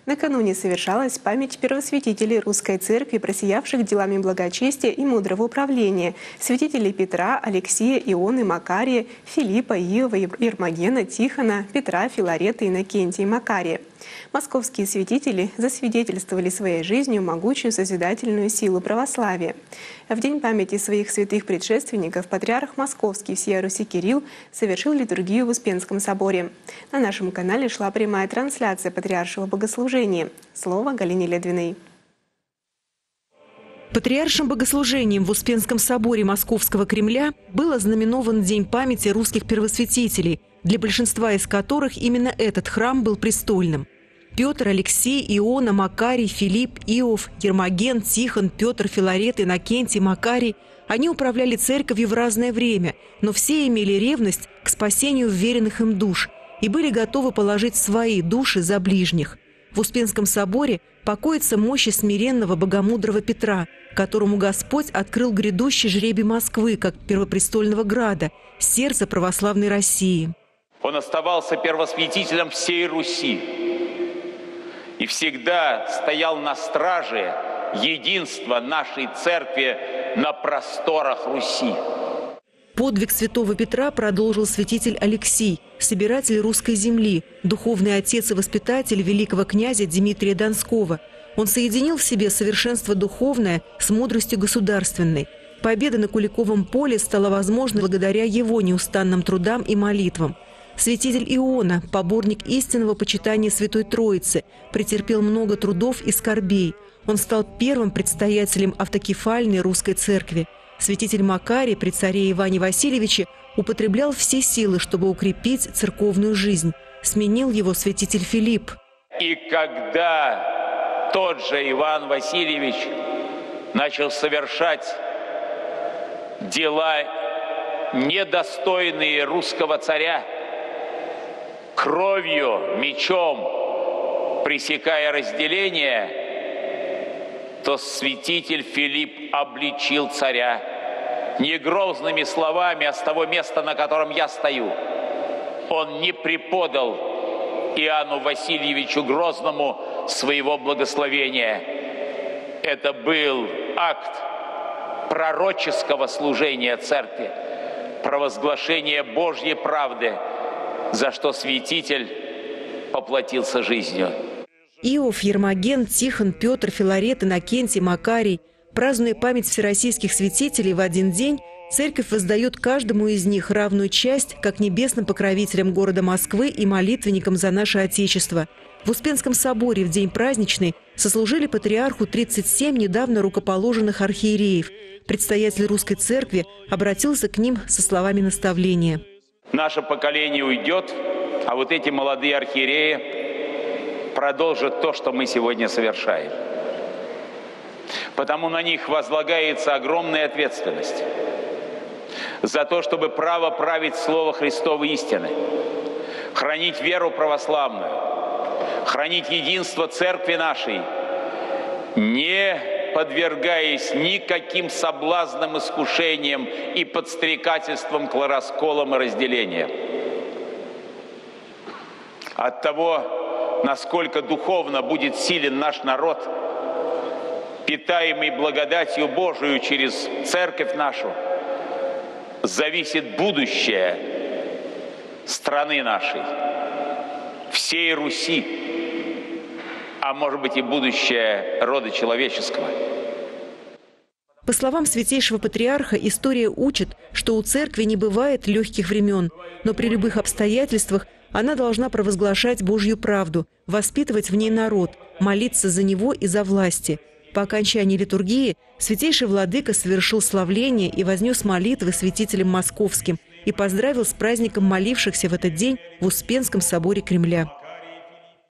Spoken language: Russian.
Накануне совершалась память первосвятителей Русской Церкви, просиявших делами благочестия и мудрого управления, святителей Петра, Алексия, Ионы, Макария, Филиппа, Иова, Ермогена, Тихона, Петра, Филарета, Иннокентия и Макария. Московские святители засвидетельствовали своей жизнью могучую созидательную силу православия. В день памяти своих святых предшественников патриарх Московский всея Руси Кирилл совершил литургию в Успенском соборе. На нашем канале шла прямая трансляция патриаршего богослужения. Слово Галине Ледвиной. Патриаршим богослужением в Успенском соборе Московского Кремля был ознаменован День памяти русских первосвятителей, для большинства из которых именно этот храм был престольным. Петр, Алексей, Иона, Макарий, Филипп, Иов, Ермоген, Тихон, Петр, Филарет, Иннокентий, Макарий – они управляли церковью в разное время, но все имели ревность к спасению вверенных им душ и были готовы положить свои души за ближних. В Успенском соборе покоится мощи смиренного богомудрого Петра, которому Господь открыл грядущий жребий Москвы, как первопрестольного града, сердца православной России. Он оставался первосвятителем всей Руси и всегда стоял на страже единства нашей церкви на просторах Руси. Подвиг святого Петра продолжил святитель Алексий, собиратель русской земли, духовный отец и воспитатель великого князя Дмитрия Донского. Он соединил в себе совершенство духовное с мудростью государственной. Победа на Куликовом поле стала возможной благодаря его неустанным трудам и молитвам. Святитель Иона, поборник истинного почитания Святой Троицы, претерпел много трудов и скорбей. Он стал первым предстоятелем автокефальной русской церкви. Святитель Макарий при царе Иване Васильевиче употреблял все силы, чтобы укрепить церковную жизнь. Сменил его святитель Филипп. И когда тот же Иван Васильевич начал совершать дела, недостойные русского царя, кровью, мечом пресекая разделение, то святитель Филипп обличил царя не грозными словами, а с того места, на котором я стою. Он не преподал Иоанну Васильевичу Грозному своего благословения. Это был акт пророческого служения церкви, провозглашения Божьей правды, за что святитель поплатился жизнью. Иов, Ермоген, Тихон, Петр, Филарет, Иннокентий, Макарий. Празднуя память всероссийских святителей в один день, церковь воздает каждому из них равную часть как небесным покровителям города Москвы и молитвенникам за наше Отечество. В Успенском соборе в день праздничный сослужили патриарху 37 недавно рукоположенных архиереев. Предстоятель русской церкви обратился к ним со словами наставления. Наше поколение уйдет, а вот эти молодые архиереи продолжат то, что мы сегодня совершаем. Потому на них возлагается огромная ответственность за то, чтобы право править Слово Христово истины, хранить веру православную, хранить единство церкви нашей, не подвергаясь никаким соблазнам, искушениям и подстрекательствам к расколам и разделениям. От того, насколько духовно будет силен наш народ, питаемый благодатью Божию через церковь нашу, зависит будущее страны нашей, всей Руси, а может быть и будущее рода человеческого. По словам святейшего патриарха, история учит, что у церкви не бывает легких времен, но при любых обстоятельствах она должна провозглашать Божью правду, воспитывать в ней народ, молиться за него и за власти. По окончании литургии святейший владыка совершил славление и вознес молитвы святителям московским и поздравил с праздником молившихся в этот день в Успенском соборе Кремля.